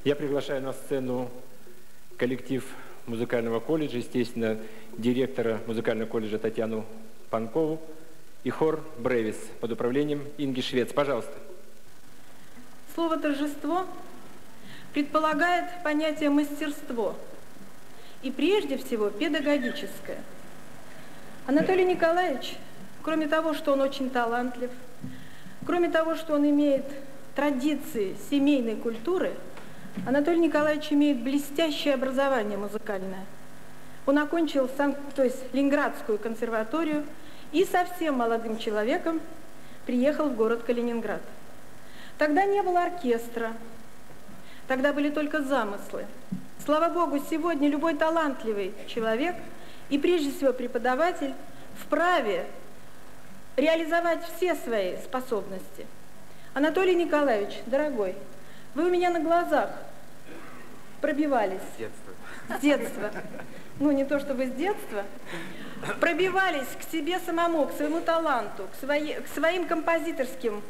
Я приглашаю на сцену коллектив музыкального колледжа, естественно, директора музыкального колледжа Татьяну Панкову и хор «Бревис» под управлением Инги Швец. Пожалуйста. Слово «торжество» предполагает понятие «мастерство» и прежде всего педагогическое. Анатолий Николаевич, кроме того, что он очень талантлив, кроме того, что он имеет традиции семейной культуры, Анатолий Николаевич имеет блестящее образование музыкальное. Он окончил Ленинградскую консерваторию и совсем молодым человеком приехал в город Калининград. Тогда не было оркестра, тогда были только замыслы. Слава Богу, сегодня любой талантливый человек и прежде всего преподаватель вправе реализовать все свои способности. Анатолий Николаевич, дорогой, вы у меня на глазах пробивались. С детства. Ну, не то чтобы с детства. Пробивались к себе самому, к своему таланту, к своим композиторским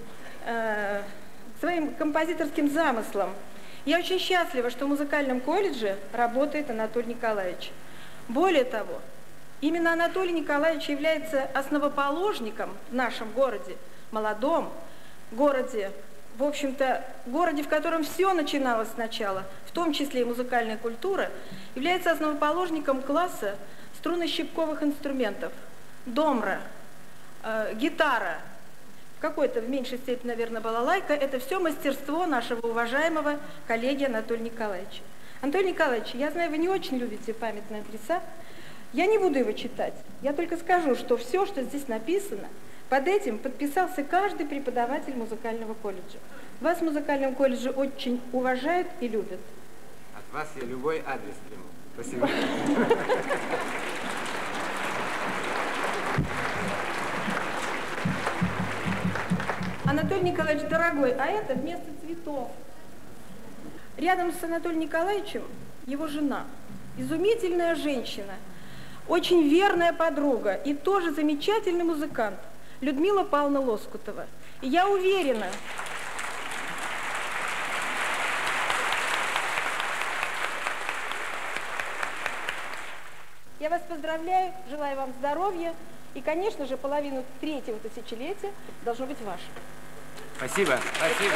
замыслам. Я очень счастлива, что в музыкальном колледже работает Анатолий Николаевич. Более того, именно Анатолий Николаевич является основоположником в нашем городе, молодом городе, в общем-то, городе, в котором все начиналось сначала, в том числе и музыкальная культура, является основоположником класса струнно-щипковых инструментов. Домра, гитара, в какой-то в меньшей степени, наверное, балалайка. Это все мастерство нашего уважаемого коллеги Анатолия Николаевича. Анатолий Николаевич, я знаю, вы не очень любите памятные адреса. Я не буду его читать. Я только скажу, что все, что здесь написано, под этим подписался каждый преподаватель музыкального колледжа. Вас в музыкальном колледже очень уважают и любят. От вас я любой адрес приму. Спасибо. Анатолий Николаевич, дорогой, а это вместо цветов. Рядом с Анатолием Николаевичем его жена, изумительная женщина, очень верная подруга и тоже замечательный музыкант Людмила Павловна Лоскутова. И я уверена, я вас поздравляю, желаю вам здоровья и, конечно же, половину третьего тысячелетия должно быть ваше. Спасибо, спасибо.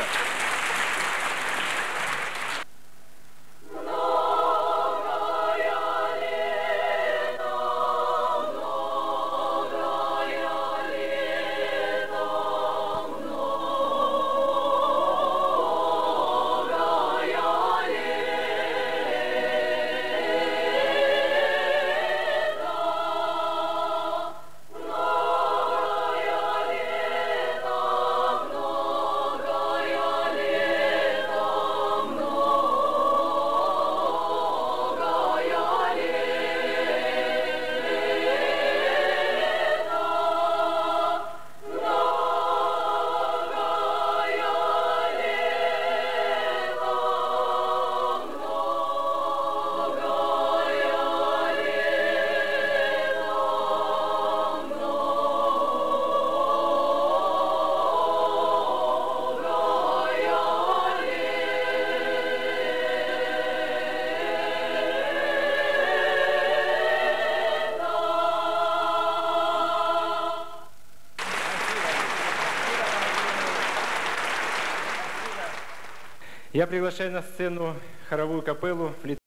Я приглашаю на сцену хоровую капеллу